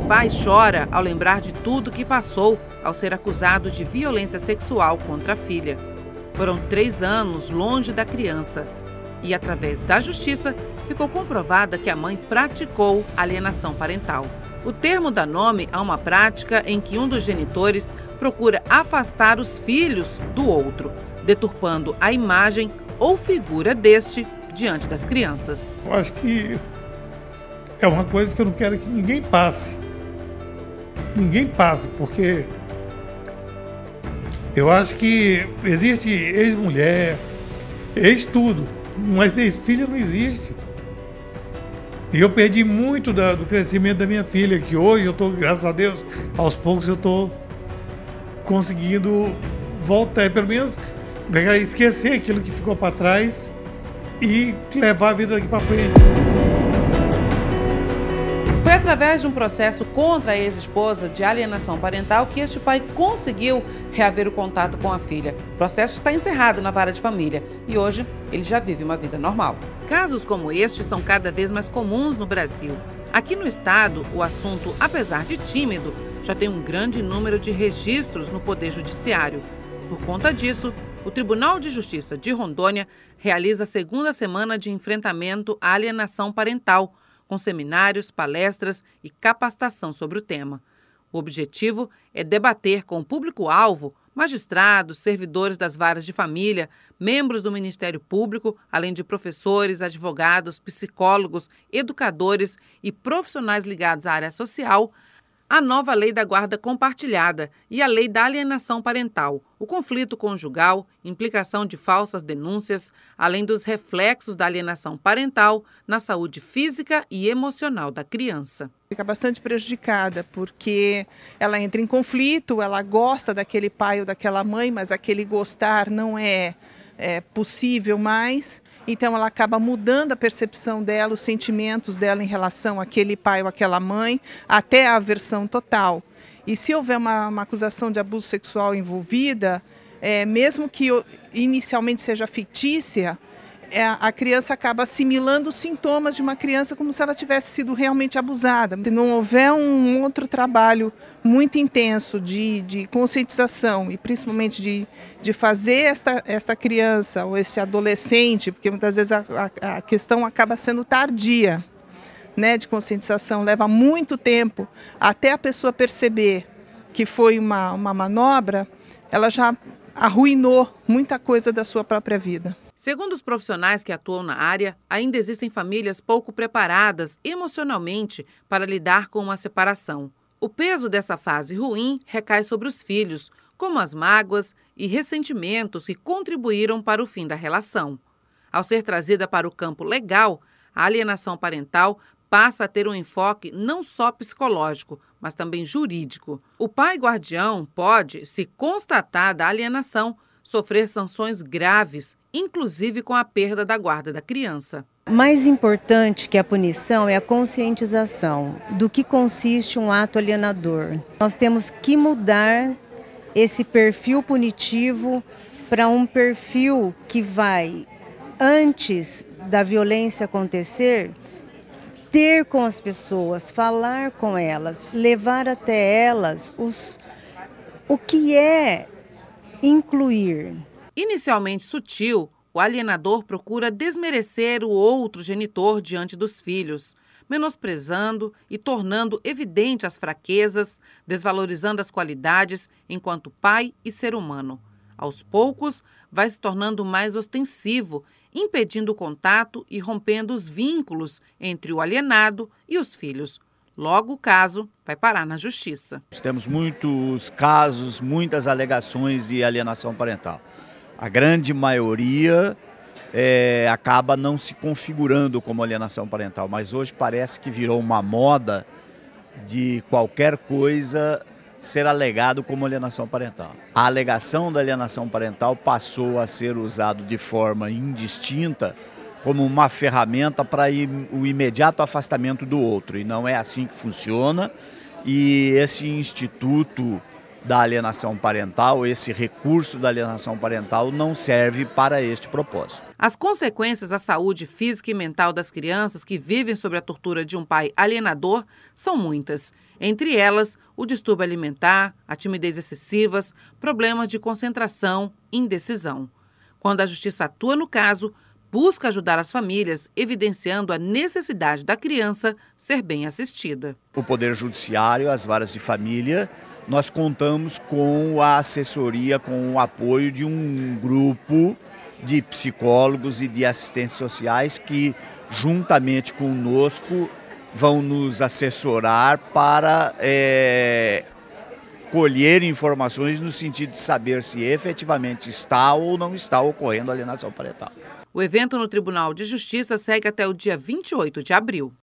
pai chora ao lembrar de tudo que passou ao ser acusado de violência sexual contra a filha. Foram 3 anos longe da criança e, através da justiça, ficou comprovada que a mãe praticou alienação parental. O termo dá nome a uma prática em que um dos genitores procura afastar os filhos do outro, deturpando a imagem ou figura deste diante das crianças. Eu acho que é uma coisa que eu não quero que ninguém passe. Ninguém passe, porque eu acho que existe ex-mulher, ex-tudo, mas ex-filha não existe. E eu perdi muito do crescimento da minha filha, que hoje eu estou, graças a Deus, aos poucos eu estou conseguindo voltar, pelo menos esquecer aquilo que ficou para trás e levar a vida daqui para frente. Foi através de um processo contra a ex-esposa de alienação parental que este pai conseguiu reaver o contato com a filha. O processo está encerrado na vara de família e hoje ele já vive uma vida normal. Casos como este são cada vez mais comuns no Brasil. Aqui no estado, o assunto, apesar de tímido, já tem um grande número de registros no Poder Judiciário. Por conta disso, o Tribunal de Justiça de Rondônia realiza a 2ª semana de enfrentamento à alienação parental, com seminários, palestras e capacitação sobre o tema. O objetivo é debater com o público-alvo magistrados, servidores das varas de família, membros do Ministério Público, além de professores, advogados, psicólogos, educadores e profissionais ligados à área social, a nova lei da guarda compartilhada e a lei da alienação parental, o conflito conjugal, implicação de falsas denúncias, além dos reflexos da alienação parental na saúde física e emocional da criança. Fica bastante prejudicada porque ela entra em conflito, ela gosta daquele pai ou daquela mãe, mas aquele gostar não é possível mais. Então ela acaba mudando a percepção dela, os sentimentos dela em relação àquele pai ou àquela mãe, até a aversão total. E se houver uma acusação de abuso sexual envolvida, mesmo que inicialmente seja fictícia, a criança acaba assimilando os sintomas de uma criança como se ela tivesse sido realmente abusada. Se não houver um outro trabalho muito intenso de conscientização e principalmente de fazer esta criança ou esse adolescente, porque muitas vezes a questão acaba sendo tardia, né, de conscientização, leva muito tempo até a pessoa perceber que foi uma manobra, ela já arruinou muita coisa da sua própria vida. Segundo os profissionais que atuam na área, ainda existem famílias pouco preparadas emocionalmente para lidar com uma separação. O peso dessa fase ruim recai sobre os filhos, como as mágoas e ressentimentos que contribuíram para o fim da relação. Ao ser trazida para o campo legal, a alienação parental passa a ter um enfoque não só psicológico, mas também jurídico. O pai guardião pode, se constatada a alienação, sofrer sanções graves, inclusive com a perda da guarda da criança. Mais importante que a punição é a conscientização do que consiste um ato alienador. Nós temos que mudar esse perfil punitivo para um perfil que vai, antes da violência acontecer, ter com as pessoas, falar com elas, levar até elas o que é incluir. Inicialmente sutil, o alienador procura desmerecer o outro genitor diante dos filhos, menosprezando e tornando evidente as fraquezas, desvalorizando as qualidades enquanto pai e ser humano. Aos poucos, vai se tornando mais ostensivo, impedindo o contato e rompendo os vínculos entre o alienado e os filhos. Logo, o caso vai parar na justiça. Temos muitos casos, muitas alegações de alienação parental. A grande maioria acaba não se configurando como alienação parental, mas hoje parece que virou uma moda de qualquer coisa ser alegado como alienação parental. A alegação da alienação parental passou a ser usado de forma indistinta como uma ferramenta para o imediato afastamento do outro. E não é assim que funciona. E esse instituto da alienação parental, esse recurso da alienação parental não serve para este propósito. As consequências à saúde física e mental das crianças que vivem sob a tortura de um pai alienador são muitas. Entre elas, o distúrbio alimentar, a timidez excessivas, problemas de concentração, indecisão. Quando a justiça atua no caso, busca ajudar as famílias, evidenciando a necessidade da criança ser bem assistida. O Poder Judiciário, as varas de família, nós contamos com a assessoria, com o apoio de um grupo de psicólogos e de assistentes sociais que, juntamente conosco, vão nos assessorar para colher informações no sentido de saber se efetivamente está ou não está ocorrendo alienação parental. O evento no Tribunal de Justiça segue até o dia 28 de abril.